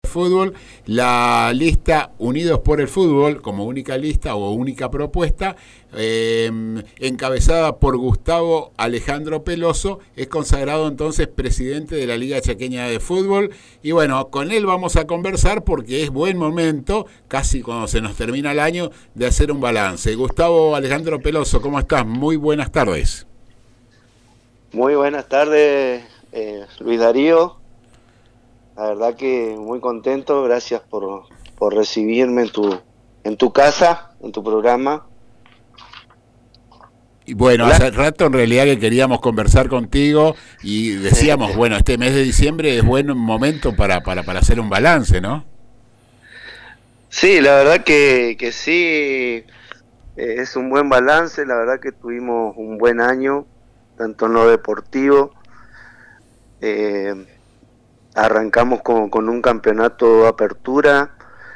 fútbol, la lista Unidos por el Fútbol, como única lista o única propuesta, encabezada por Gustavo Alejandro Peloso, es consagrado entonces presidente de la Liga Chaqueña de Fútbol. Y bueno, con él vamos a conversar porque es buen momento, casi cuando se nos termina el año, de hacer un balance. Gustavo Alejandro Peloso, ¿cómo estás? Muy buenas tardes. Muy buenas tardes, Luis Darío. La verdad que muy contento, gracias por recibirme en tu casa, en tu programa. Y bueno, Hola. hace rato en realidad que queríamos conversar contigo y decíamos, bueno, este mes de diciembre es buen momento para hacer un balance, ¿no? Sí, la verdad que sí, es un buen balance, la verdad que tuvimos un buen año, tanto en lo deportivo. Arrancamos con un campeonato de apertura,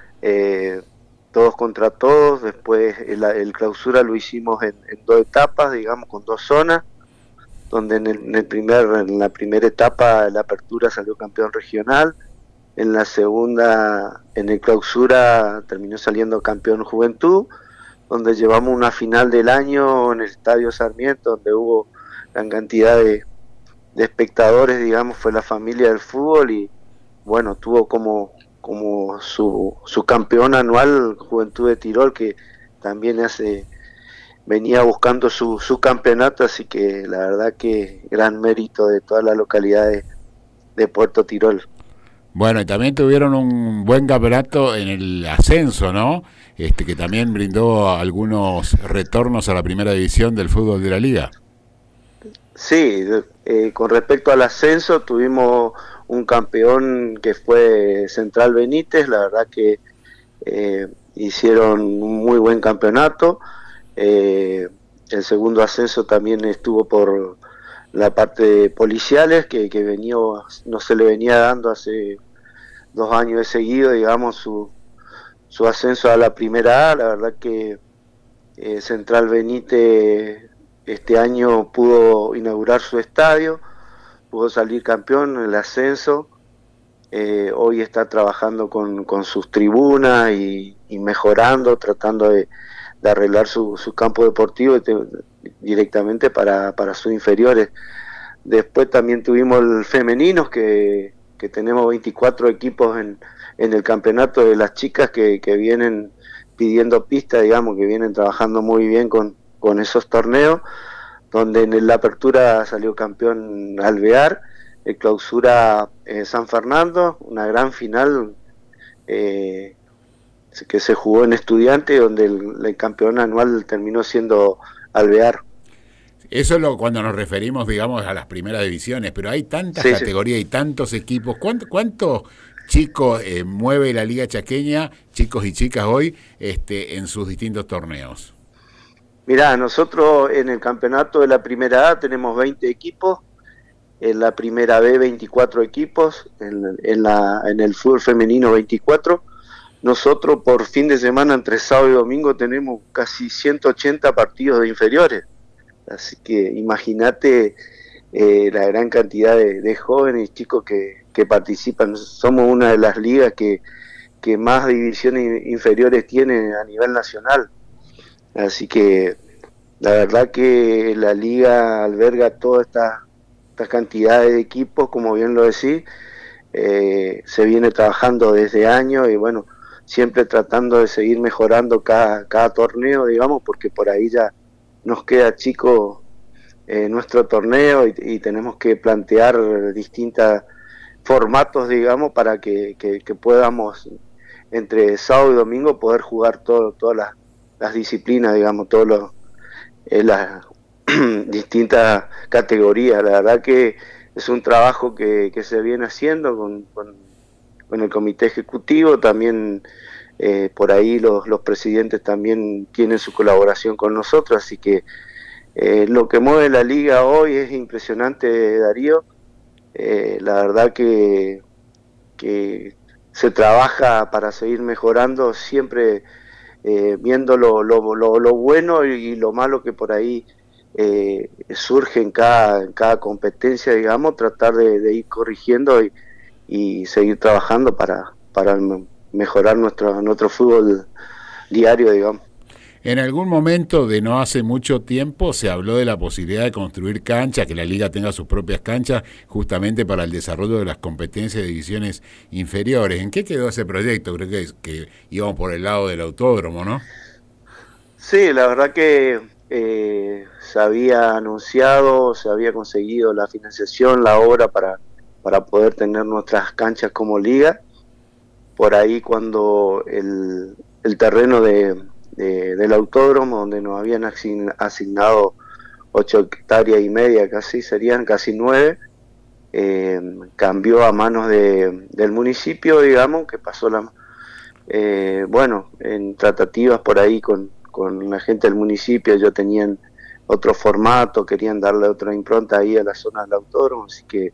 todos contra todos. Después el clausura lo hicimos en 2 etapas, digamos, con 2 zonas, donde en la primera etapa la apertura salió campeón regional, en la segunda, en el clausura, terminó saliendo campeón juventud, donde llevamos una final del año en el Estadio Sarmiento, donde hubo gran cantidad de espectadores, digamos, fue la familia del fútbol. Y bueno, tuvo como su campeón anual Juventud de Tirol, que también venía buscando su campeonato, así que la verdad que gran mérito de toda la localidad de Puerto Tirol. Bueno, y también tuvieron un buen campeonato en el ascenso, ¿no? Que también brindó algunos retornos a la primera división del fútbol de la liga. Sí, con respecto al ascenso, tuvimos un campeón que fue Central Benítez. La verdad que hicieron un muy buen campeonato. El segundo ascenso también estuvo por la parte de policiales, que venía, no se le venía dando hace 2 años de seguido, digamos, su ascenso a la primera A. La verdad que Central Benítez este año pudo inaugurar su estadio, pudo salir campeón en el ascenso. Hoy está trabajando con sus tribunas y mejorando, tratando de arreglar su campo deportivo directamente para sus inferiores. Después también tuvimos el femeninos, que tenemos 24 equipos en el campeonato de las chicas que vienen pidiendo pista, digamos, que vienen trabajando muy bien con esos torneos, donde en la apertura salió campeón Alvear, el clausura San Fernando, una gran final que se jugó en Estudiantes, donde el campeón anual terminó siendo Alvear. Eso es cuando nos referimos, digamos, a las primeras divisiones, pero hay tantas categorías y tantos equipos. ¿Cuántos chicos mueve la Liga Chaqueña, chicos y chicas hoy, en sus distintos torneos? Mirá, nosotros en el campeonato de la primera A tenemos 20 equipos, en la primera B 24 equipos, en el fútbol femenino 24. Nosotros por fin de semana, entre sábado y domingo, tenemos casi 180 partidos de inferiores. Así que imagínate la gran cantidad de jóvenes y chicos que participan. Somos una de las ligas que más divisiones inferiores tiene a nivel nacional. Así que la verdad que la liga alberga toda esta cantidad de equipos, como bien lo decís. Se viene trabajando desde años y bueno, siempre tratando de seguir mejorando cada torneo, digamos, porque por ahí ya nos queda chico nuestro torneo y tenemos que plantear distintos formatos, digamos, para que podamos entre sábado y domingo poder jugar todas las disciplinas, digamos, las distintas categorías. La verdad que es un trabajo que se viene haciendo con el comité ejecutivo. También por ahí los presidentes también tienen su colaboración con nosotros, así que lo que mueve la liga hoy es impresionante, Darío. La verdad que se trabaja para seguir mejorando, siempre viendo lo bueno y lo malo que por ahí surge en cada competencia, digamos, tratar de ir corrigiendo y seguir trabajando para mejorar nuestro fútbol diario, digamos. En algún momento de no hace mucho tiempo se habló de la posibilidad de construir canchas, que la liga tenga sus propias canchas, justamente para el desarrollo de las competencias de divisiones inferiores. ¿En qué quedó ese proyecto? Creo que íbamos por el lado del autódromo, ¿no? Sí, la verdad que se había anunciado, se había conseguido la financiación, la obra para poder tener nuestras canchas como liga. Por ahí cuando el terreno del autódromo, donde nos habían asignado 8,5 hectáreas, casi serían casi 9, cambió a manos del municipio, digamos, que pasó bueno, en tratativas por ahí con la gente del municipio. Ellos tenían otro formato, querían darle otra impronta ahí a la zona del autódromo, así que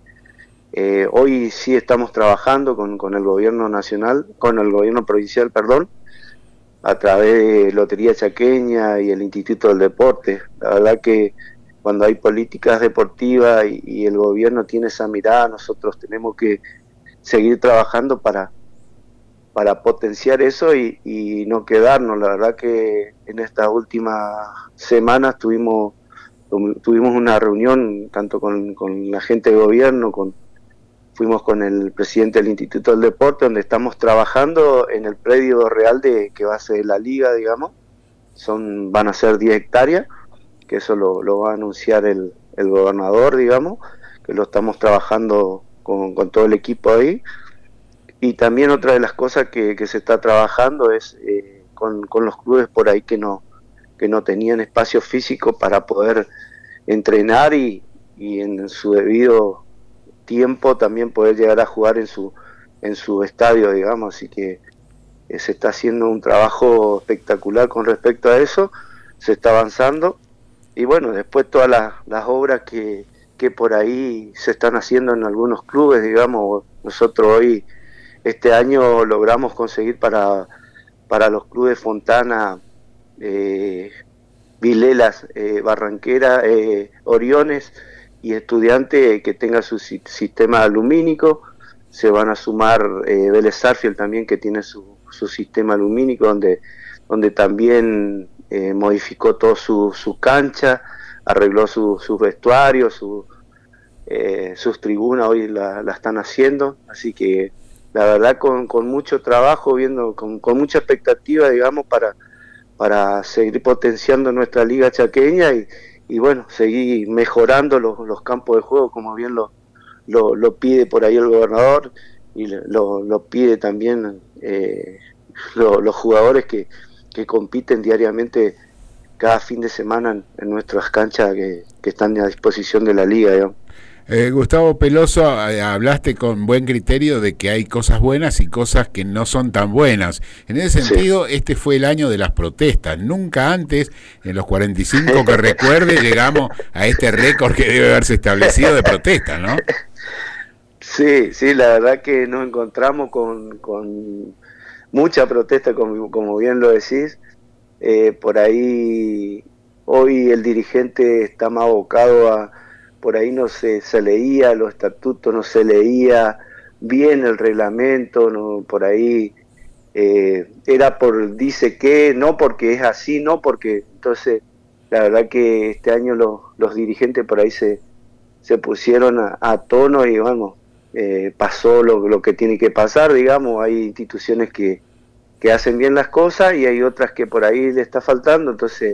hoy sí estamos trabajando con el gobierno nacional, con el gobierno provincial, perdón, a través de Lotería Chaqueña y el Instituto del Deporte. La verdad que cuando hay políticas deportivas y el gobierno tiene esa mirada, nosotros tenemos que seguir trabajando para potenciar eso y no quedarnos. La verdad que en estas últimas semanas tuvimos una reunión tanto con la gente del gobierno, fuimos con el presidente del Instituto del Deporte, donde estamos trabajando en el predio real que va a ser la liga, digamos. Van a ser 10 hectáreas, que eso lo va a anunciar el gobernador, digamos, que lo estamos trabajando con todo el equipo ahí. Y también otra de las cosas que se está trabajando es con los clubes por ahí que no tenían espacio físico para poder entrenar y en su debido tiempo también poder llegar a jugar en su estadio, digamos. Así que se está haciendo un trabajo espectacular con respecto a eso, se está avanzando. Y bueno, después todas las obras que por ahí se están haciendo en algunos clubes, digamos. Nosotros hoy, este año, logramos conseguir para los clubes Fontana, Vilelas, Barranquera, Oriones y Estudiante que tenga su sistema alumínico. Se van a sumar Vélez Sarsfield también, que tiene su sistema alumínico, donde también modificó todo su cancha, arregló sus vestuarios, sus tribunas, hoy la están haciendo. Así que la verdad con mucho trabajo, con mucha expectativa, digamos, para seguir potenciando nuestra liga chaqueña y bueno, seguir mejorando los campos de juego, como bien lo pide por ahí el gobernador, y lo pide también los jugadores que compiten diariamente cada fin de semana en nuestras canchas que están a disposición de la liga, digamos. Gustavo Peloso, hablaste con buen criterio de que hay cosas buenas y cosas que no son tan buenas. En ese sentido, sí, este fue el año de las protestas. Nunca antes, en los 45 que recuerde, llegamos a este récord que debe haberse establecido de protestas, ¿no? Sí, la verdad que nos encontramos con mucha protesta, como bien lo decís. Por ahí, hoy el dirigente está más abocado por ahí no se leía los estatutos, no se leía bien el reglamento, no, por ahí era dice que, no porque es así, no porque. Entonces la verdad que este año los dirigentes por ahí se pusieron a tono y vamos, pasó lo que tiene que pasar, digamos. Hay instituciones que hacen bien las cosas y hay otras que por ahí le está faltando, entonces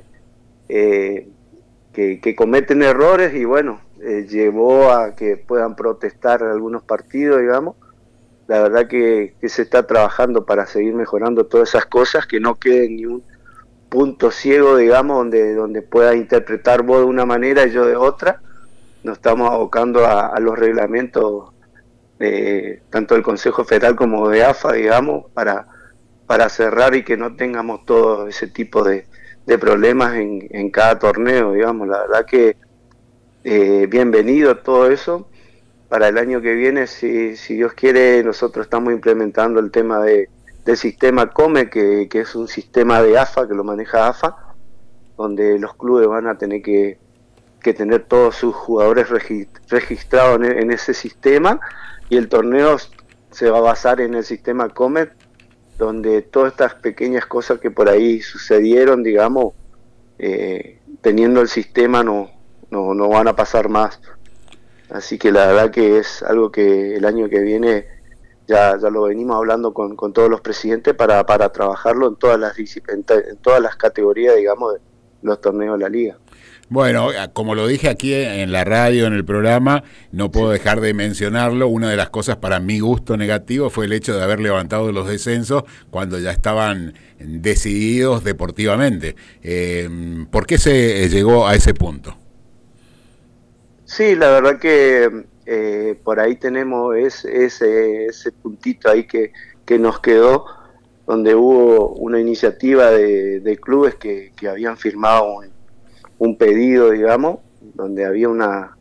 que cometen errores y bueno, llevó a que puedan protestar algunos partidos, digamos. La verdad que se está trabajando para seguir mejorando todas esas cosas, que no quede ni un punto ciego, digamos, donde pueda interpretar vos de una manera y yo de otra. Nos estamos abocando a los reglamentos tanto del Consejo Federal como de AFA, digamos, para cerrar y que no tengamos todo ese tipo de problemas en cada torneo, digamos. La verdad que bienvenido todo eso. Para el año que viene, si Dios quiere, nosotros estamos implementando el tema del sistema COME, que es un sistema de AFA, que lo maneja AFA, donde los clubes van a tener que tener todos sus jugadores registrados en ese sistema, y el torneo se va a basar en el sistema Comet, donde todas estas pequeñas cosas que por ahí sucedieron, digamos, teniendo el sistema no van a pasar más. Así que la verdad que es algo que el año que viene ya lo venimos hablando con todos los presidentes para trabajarlo en todas las en todas las categorías, digamos, de los torneos de la liga. Bueno, como lo dije aquí en la radio, en el programa, no puedo dejar de mencionarlo. Una de las cosas para mi gusto negativo fue el hecho de haber levantado los descensos cuando ya estaban decididos deportivamente. ¿Por qué se llegó a ese punto? Sí, la verdad que por ahí tenemos ese puntito ahí que nos quedó, donde hubo una iniciativa de clubes que habían firmado un pedido, digamos, donde había una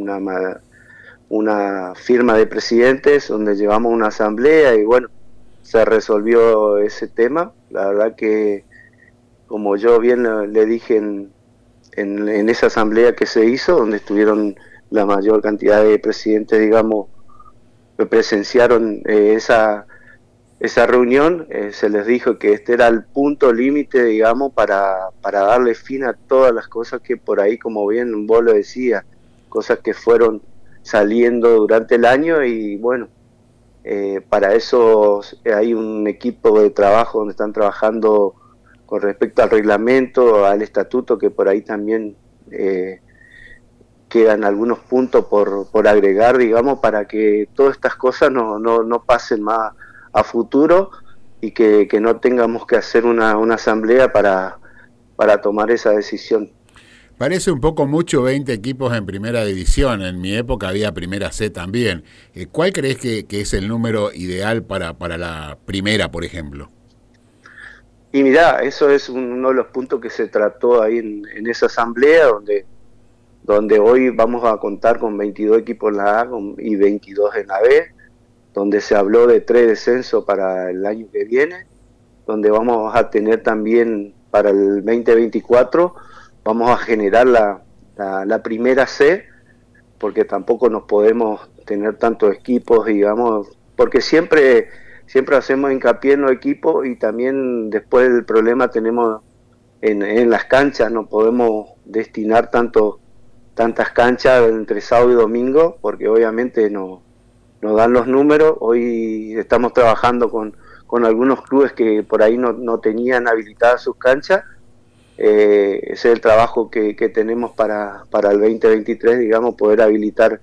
firma de presidentes, donde llevamos una asamblea y bueno, se resolvió ese tema. La verdad que, como yo bien le dije en esa asamblea que se hizo, donde estuvieron la mayor cantidad de presidentes, digamos, que presenciaron esa reunión, se les dijo que este era el punto límite, digamos, para darle fin a todas las cosas que por ahí, como bien vos lo decías, cosas que fueron saliendo durante el año y bueno, para eso hay un equipo de trabajo donde están trabajando con respecto al reglamento, al estatuto, que por ahí también quedan algunos puntos por agregar, digamos, para que todas estas cosas no pasen más a futuro y que no tengamos que hacer una asamblea para tomar esa decisión. Parece un poco mucho 20 equipos en primera división. En mi época había primera C también. ¿Cuál crees que es el número ideal para la primera, por ejemplo? Y mirá, eso es uno de los puntos que se trató ahí en esa asamblea, donde hoy vamos a contar con 22 equipos en la A y 22 en la B, donde se habló de 3 descensos para el año que viene, donde vamos a tener también para el 2024, vamos a generar la primera C, porque tampoco nos podemos tener tantos equipos, digamos, porque siempre hacemos hincapié en los equipos y también después el problema tenemos en las canchas, no podemos destinar tantas canchas entre sábado y domingo, porque obviamente nos dan los números. Hoy estamos trabajando con algunos clubes que por ahí no tenían habilitadas sus canchas. Ese es el trabajo que tenemos para el 2023, digamos, poder habilitar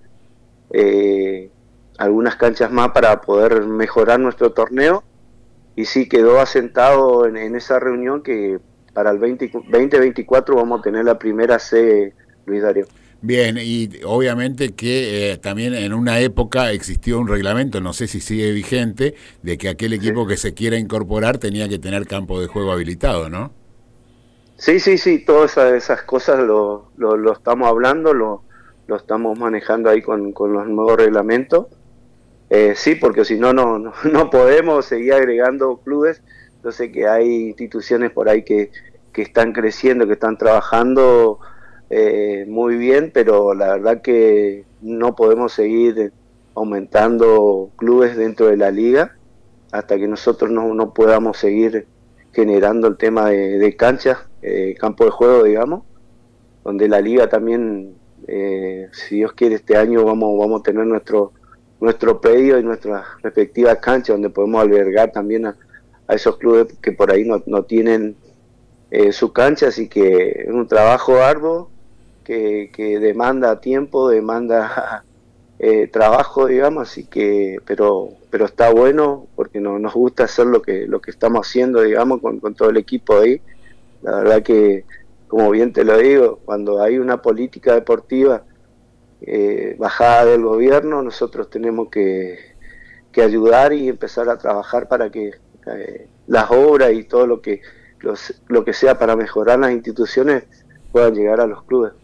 algunas canchas más para poder mejorar nuestro torneo. Y sí quedó asentado en esa reunión que para el 2024 vamos a tener la primera C, Luis Darío. Bien, y obviamente que también en una época existió un reglamento, no sé si sigue vigente, de que aquel equipo que se quiera incorporar tenía que tener campo de juego habilitado, ¿no? Sí, todas esas cosas lo estamos hablando, lo estamos manejando ahí con los nuevos reglamentos. Sí, porque si no podemos seguir agregando clubes. Yo sé que hay instituciones por ahí que están creciendo, que están trabajando muy bien, pero la verdad que no podemos seguir aumentando clubes dentro de la liga hasta que nosotros no podamos seguir generando el tema de canchas, campo de juego, digamos, donde la liga también, si Dios quiere, este año vamos a tener nuestro predio y nuestras respectivas canchas donde podemos albergar también a esos clubes que por ahí no tienen su cancha, así que es un trabajo arduo que demanda tiempo, demanda trabajo, digamos, así que pero está bueno porque nos gusta hacer lo que estamos haciendo, digamos, con todo el equipo ahí. La verdad que, como bien te lo digo, cuando hay una política deportiva bajada del gobierno, nosotros tenemos que ayudar y empezar a trabajar para que las obras y todo lo que sea para mejorar las instituciones puedan llegar a los clubes.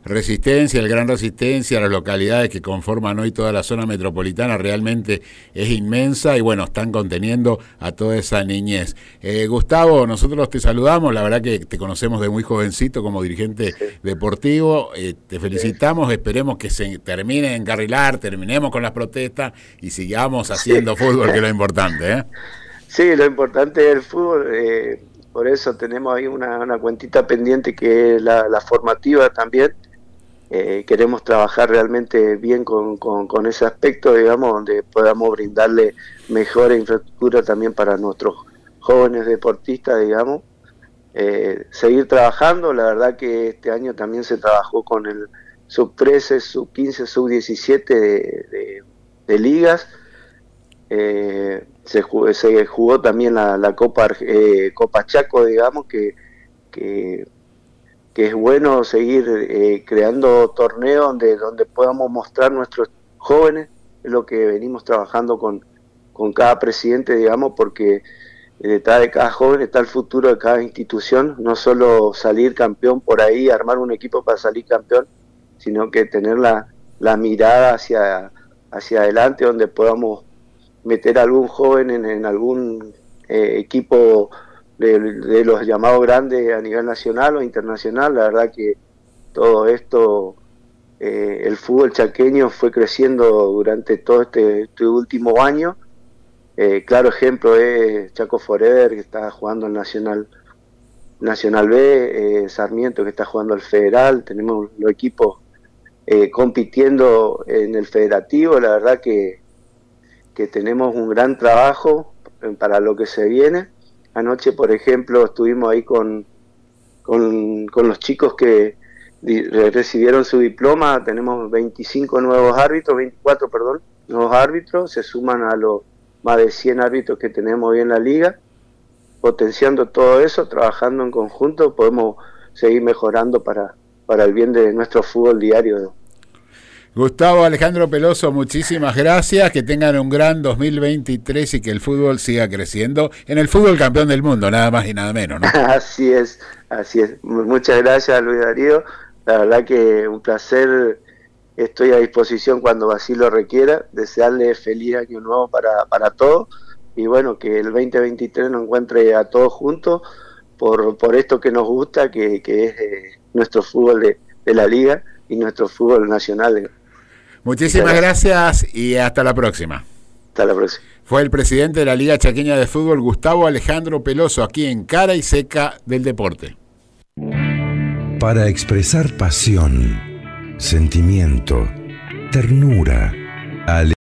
Resistencia, el Gran Resistencia, las localidades que conforman hoy toda la zona metropolitana realmente es inmensa y bueno, están conteniendo a toda esa niñez. Gustavo, nosotros te saludamos, la verdad que te conocemos de muy jovencito como dirigente deportivo, te felicitamos, esperemos que se termine de encarrilar, terminemos con las protestas y sigamos haciendo fútbol, que es lo importante, ¿eh? Sí, lo importante es el fútbol, por eso tenemos ahí una cuentita pendiente que es la formativa también. Queremos trabajar realmente bien con ese aspecto, digamos, donde podamos brindarle mejor infraestructura también para nuestros jóvenes deportistas, digamos. Seguir trabajando, la verdad que este año también se trabajó con el sub-13, sub-15, sub-17 de ligas. Se jugó también la Copa Chaco, digamos, que es bueno seguir creando torneos donde podamos mostrar nuestros jóvenes, es lo que venimos trabajando con cada presidente, digamos, porque detrás de cada joven está el futuro de cada institución, no solo salir campeón por ahí, armar un equipo para salir campeón, sino que tener la mirada hacia adelante, donde podamos meter a algún joven en algún equipo de los llamados grandes a nivel nacional o internacional. La verdad que todo esto, el fútbol chaqueño fue creciendo durante todo este último año. Claro ejemplo es Chaco Forever, que está jugando el Nacional B, Sarmiento, que está jugando el Federal. Tenemos los equipos compitiendo en el federativo. La verdad que tenemos un gran trabajo para lo que se viene. Anoche, por ejemplo, estuvimos ahí con los chicos que recibieron su diploma. Tenemos 24 nuevos árbitros, se suman a los más de 100 árbitros que tenemos hoy en la liga. Potenciando todo eso, trabajando en conjunto, podemos seguir mejorando para el bien de nuestro fútbol diario. Gustavo Alejandro Peloso, muchísimas gracias, que tengan un gran 2023 y que el fútbol siga creciendo, en el fútbol campeón del mundo, nada más y nada menos, ¿no? Así es. Muchas gracias, Luis Darío, la verdad que un placer, estoy a disposición cuando así lo requiera, desearle feliz año nuevo para todos, y bueno, que el 2023 nos encuentre a todos juntos por esto que nos gusta, que es nuestro fútbol de la liga y nuestro fútbol nacional. Muchísimas gracias y hasta la próxima. Hasta la próxima. Fue el presidente de la Liga Chaqueña de Fútbol, Gustavo Alejandro Peloso, aquí en Cara y Seca del Deporte. Para expresar pasión, sentimiento, ternura,